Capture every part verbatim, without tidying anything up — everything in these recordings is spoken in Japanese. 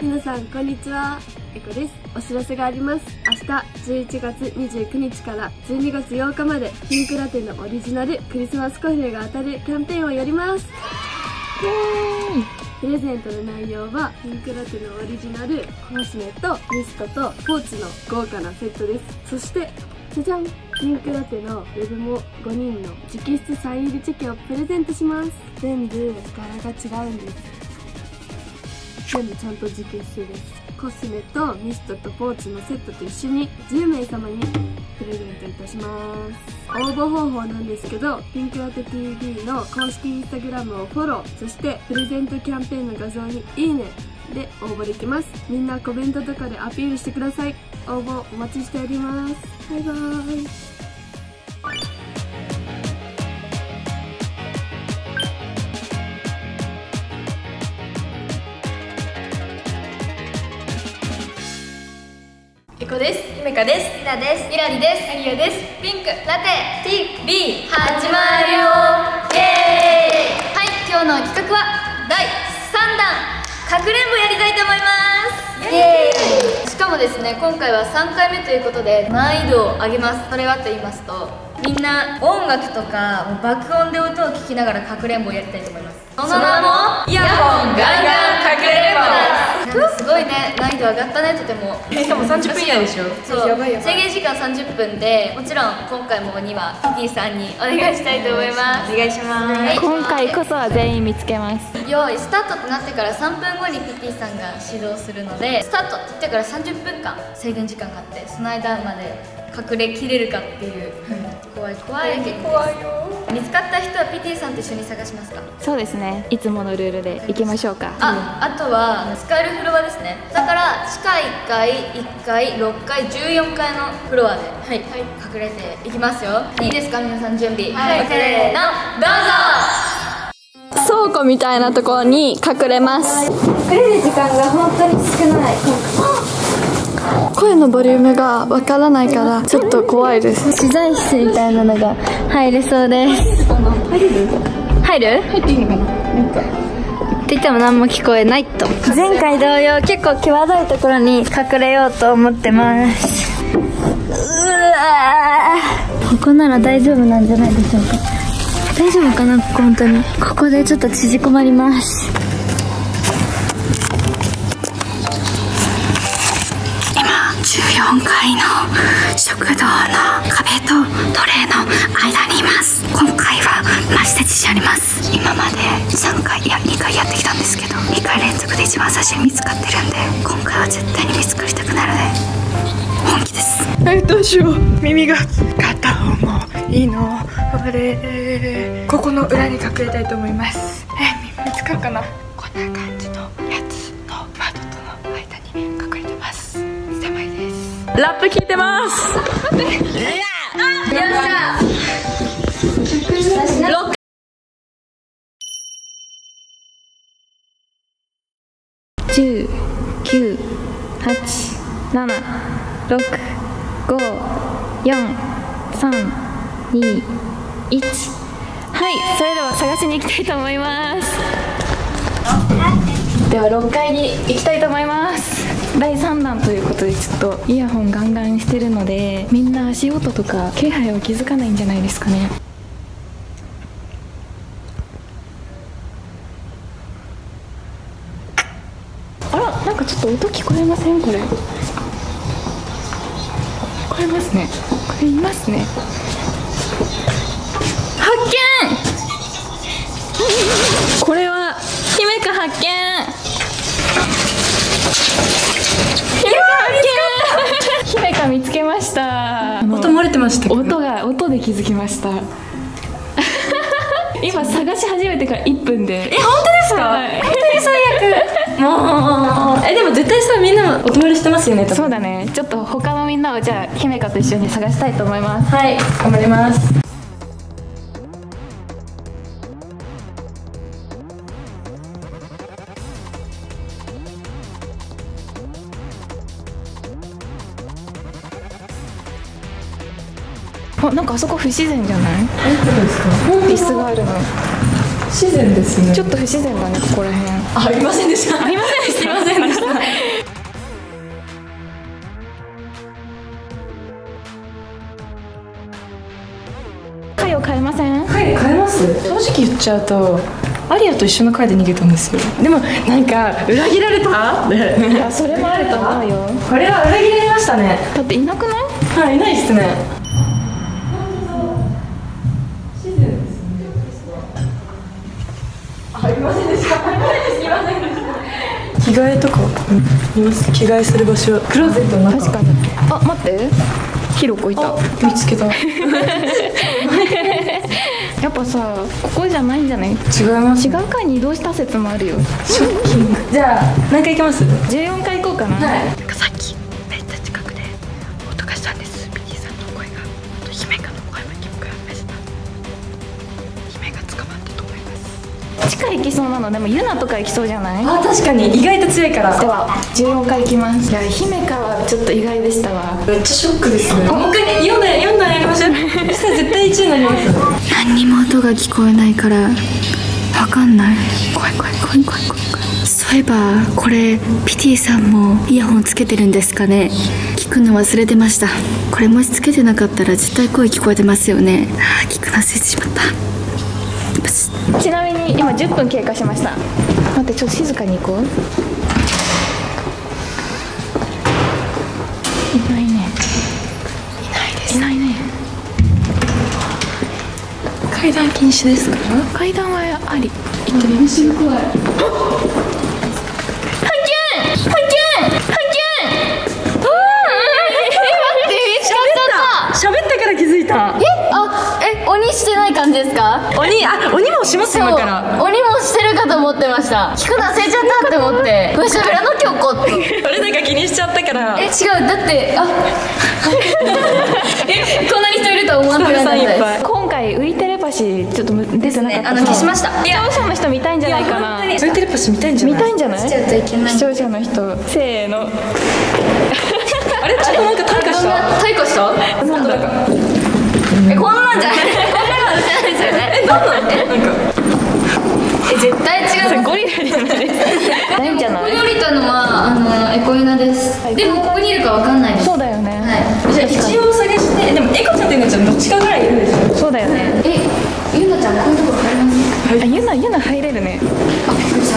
皆さんこんにちは、えこです。お知らせがあります。明日じゅういちがつにじゅうくにちからじゅうにがつようかまでピンクラテのオリジナルクリスマスコフレが当たるキャンペーンをやります。プレゼントの内容はピンクラテのオリジナルコスメとミストとポーチの豪華なセットです。そしてじゃじゃん、ピンクラテのウェブもごにんの直筆サイン入りチェキをプレゼントします。全部柄が違うんです。全部ちゃんと直筆です。コスメとミストとポーチのセットと一緒にじゅうめいさまにプレゼントいたします。応募方法なんですけど、ピンクラテ ティービー の公式インスタグラムをフォロー、そしてプレゼントキャンペーンの画像にいいねで応募できます。みんなコメントとかでアピールしてください。応募お待ちしております。バイバーイ。 えこです。ゆめかです。ひなです。ひらりです。ありやです。ピンクラテ ティービー 始まるよ。イエーイ。はい、今日の企画はだいさんだんかくれんぼやりたいと思います。イエーイ。しかもですね、今回はさんかいめということで難易度を上げます。それはと言いますと、みんな音楽とかもう爆音で音を聞きながらかくれんぼをやりたいと思います。その名もイヤホンガンガンかくれんぼです。すごいね、難易度上がったね。とても。 しかもさんじゅっぷん以内でしょ。 そう、制限時間さんじゅっぷんで、もちろん今回も鬼はピティさんにお願いしたいと思います。 お願いします。 今回こそは全員見つけます。 用意スタートってなってからさんぷんごにピティさんが指導するので、スタートって言ってからさんじゅっぷんかん制限時間があって、その間まで隠れきれるかっていう、怖い怖い結構怖いよ。見つかった人はピティさんと一緒に探しますか。 そうですね、いつものルールで行きましょうか。 あ、あとは使えるフロアですね。だから地下いっかい、いっかい、ろっかい、じゅうよんかいのフロアで、はい、隠れていきますよ。いいですか皆さん、準備。はい、せーの、どうぞ。 倉庫みたいなところに隠れます。 隠れる時間が本当に少ない。声のボリュームがわからないからちょっと怖いです。 取材室みたいなのが入れそうです。 入れる？ 入る？ 入っていいのかな？なんかって言っても何も聞こえないと。前回同様結構際どいところに隠れようと思ってます。うわー、ここなら大丈夫なんじゃないでしょうか。大丈夫かな、ここ本当に。ここでちょっと縮こまります。 じゅうよんかいの食堂の壁とトレーの間にいます。今回はマジで自信あります。今までさんかい、いやにかいやってきたんですけど、にかい連続で一番最初に見つかってるんで、今回は絶対に見つかりたくなるね。本気です。 え、どうしよう。耳が片方もいいの。あれ、ここの裏に隠れたいと思います。え、見つかるかな。こんな感じのやつの窓との間に隠れてます。狭いです。ラップ聞いてます。待って。よっしゃ。 じゅう、きゅう、はち、なな、ろく、ご、よん、さん、に、いち。はい、それでは探しに行きたいと思います。ではろっかいに行きたいと思います。だいさんだんということで、ちょっとイヤホンガンガンしてるので、みんな足音とか気配を気づかないんじゃないですかね。あら、なんかちょっと音聞こえません？これ聞こえますね。これいますね。発見。これは姫か発見。姫か発見。姫か見つけました。 音漏れてましたけど。 音が音で気づきました。今探し始めてからいっぷんで。 え、本当ですか？ はい、 本当に最悪。もう、え、でも絶対さ、みんなお泊まりしてますよね。 そうだね。ちょっと他のみんなをじゃあ姫かと一緒に探したいと思います。 はい、頑張ります。 あ、なんかあそこ不自然じゃない？ え、どうですか？ 椅子があるの。 不自然ですね。 ちょっと不自然だね、ここら辺。 あ、いませんでした。 ありませんでしすいませんでした。 回を変えません？ 回変えます？正直言っちゃうとアリアと一緒の回で逃げたんですよ。でもなんか裏切られたって。 いや、それもあると思うよ。 これは裏切られましたね。 だっていなくない？ はい、いないっすね。着替えとか見ます？着替えする場所、クローゼットの中。 確かに。あ、待って、ヒロコいた。 見つけた。 やっぱさ、ここじゃないんじゃない？違違います。 う階に移動した説もあるよ。 ショッキング。じゃあ何回行きます？ じゅうよんかい行こうかな。 はい。 さっきめっちゃ近くで音がしたんです。ビリーさんの声が、姫香の声も聞こえました。姫が捕まったと思います。 地下行きそうなの。でもユナとか行きそうじゃない？ あ、確かに意外と強いから。 ではじゅうよんかい行きます。いや、姫香はちょっと意外でしたわ。 めっちゃショックですね。もう一回読んだ読んだやりましょう。そしたら絶対いちいになります。 何にも音が聞こえないからわかんない。怖い怖い怖い怖い怖い。そういえばこれピティさんもイヤホンつけてるんですかね。聞くの忘れてました。これもしつけてなかったら絶対声聞こえてますよね。あー、聞くの忘れてしまった。ブス。 ちなみに今じゅっぷん経過しました。待って、ちょっと静かに行こう。いないね。いないです。いないね。 階段禁止ですか？ 階段はあり。行ってみましょう。発見！発見！発見！ああ！待って、見つかっちゃった。 喋ったから気づいた。 え、あ、え、鬼してない感じですか？ 鬼、あ、鬼もします今から。 鬼もしてるかと思ってました。聞くの忘れちゃったって思ってむしゃべらなきゃ怒って。 俺なんか気にしちゃったから。 え、違う、だってあえ、こんなに人いるとは思わなかったです。 今回ウイテレパシーちょっと出てなかった。 あの消しました。 視聴者の人見たいんじゃないかな。 そういうテレパシー見たいんじゃない？ 見たいんじゃない？ しちゃうといけない。 視聴者の人、せーの。 あれ、ちょっとなんか退化した？ 退化した？ なんだか。 え、こんなんじゃない？こんなんじゃないですよね。 え、なんなの？なんか。 え、絶対違う。 ゴリラじゃないです。ないんじゃない？ ここに降りたのはあのエコユナです。でもここにいるかわかんないです。 そうだよね。 はい。 じゃあ一応探して、でもエコちゃんとユナちゃんどっちかぐらいいるでしょ。 そうだよね。 え、ゆなちゃんこういうところ入ります？ あ、ユナユナ入れるね。 あ、びっくりした。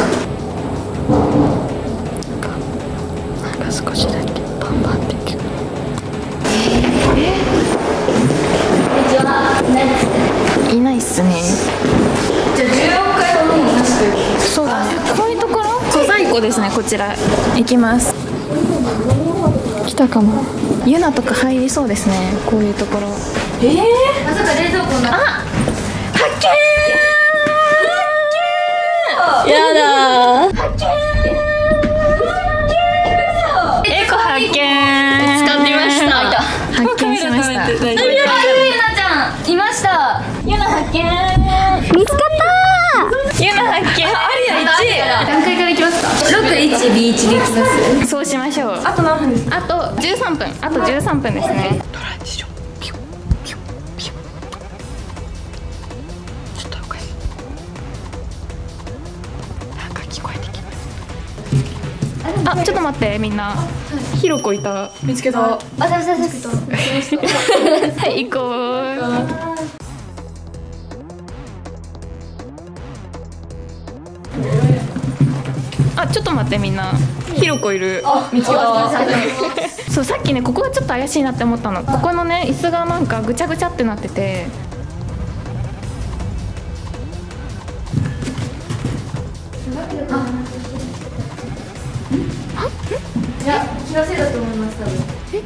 なんか少しだけパンパンって聞く。いないっすね。 じゃあじゅうよんかいはもうなしという。 そうだね。こういうところ小細工ですね。こちら行きます。来たかも。ユナとか入りそうですね。こういうところ。 ええ。 まさか冷蔵庫の中。 発見ー。 やだー。 エコ発見。 使ってみました。 発見しました。 ゆなちゃんいました。 ユナ発見。 見つかったユナ発見。 アリアいちい。 段階からいきますか？ろくいちビーいちでいきます。 そうしましょう。 あと何分ですか？ あとじゅうさんぷん。あとじゅうさんぷんですね。 トランジション。ピュッピュッピュッ。ちょっとおかしい。なんか聞こえてきます。 あ、ちょっと待ってみんな。ヒロコいた。 見つけた。 あ、ささささ。 はい行こう。あ、ちょっと待ってみんな。ヒロコいる。 見つけた。 そう、さっきねここがちょっと怪しいなって思ったの。ここのね椅子がなんかぐちゃぐちゃってなってて。 いや、気のせいだと思います多分。え？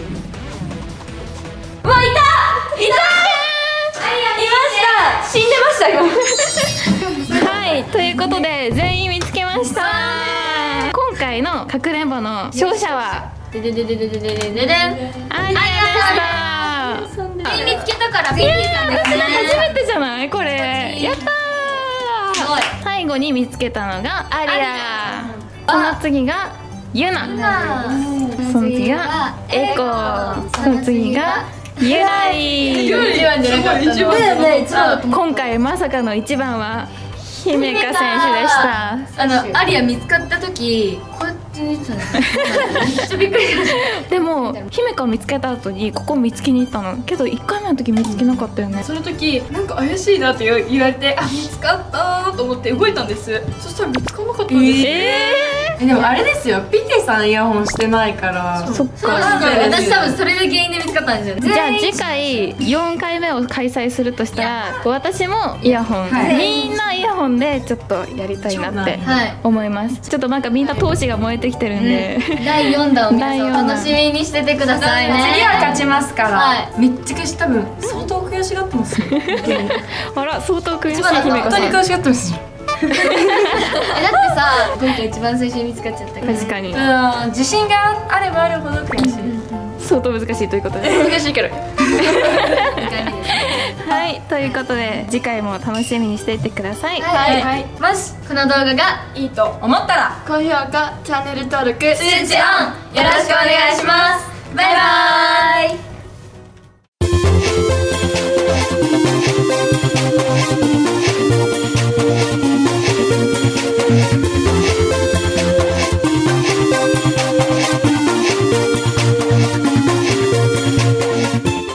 うわ、いた。いた。いました。死んでましたよ。 はい、ということで全員見つけました。今回のかくれんぼの勝者はででででででででででん。 アリアでした。 見つけたからピンキーさんですね。 初めてじゃないこれ。やったすごい。 ー。最後に見つけたのがアリア。その次がユナ。その次がエコ。その次がユナイ。 一番じゃなかったの。 今回まさかの一番は姫香選手でしたあのアリア見つかった時こうやって見てたんですよめっちゃびっくりしましたでも姫香を見つけた後にここ見つけに行ったのけどいっかいめの時見つけなかったよね。 その時なんか怪しいなって言われて、あ、見つかったと思って動いたんです。そしたら見つからなかったんです。 ええでもあれですよ、ピテさんイヤホンしてないから。 ー、そっそうか。 なんですよ私多分それで原因で見つかったんですよ。 じゃあ次回よんかいめを開催するとしたら私もイヤホン、 はいみんなイヤホンでちょっやりたいなってはい思います。ちょっとなんかみんな闘志が燃えてきてるんで、 だいよんだんを皆さんだいよんだん楽しみにしててくださいね。 次は勝ちますから、 はいめっちゃ悔しい、多分相当悔しがってますよあら相当悔しい一番だった姫香さん。 本当に悔しがってますよ。 えだってさ今回一番最初に見つかっちゃったから確かにうん、自信があればあるほど悔しい。 相当難しいということで難しいけど。 にかいめですはいということで次回も楽しみにしていてください。 はい、 はい。 もしこの動画がいいと思ったら高評価、チャンネル登録、 通知オンよろしくお願いします。バイバーイ。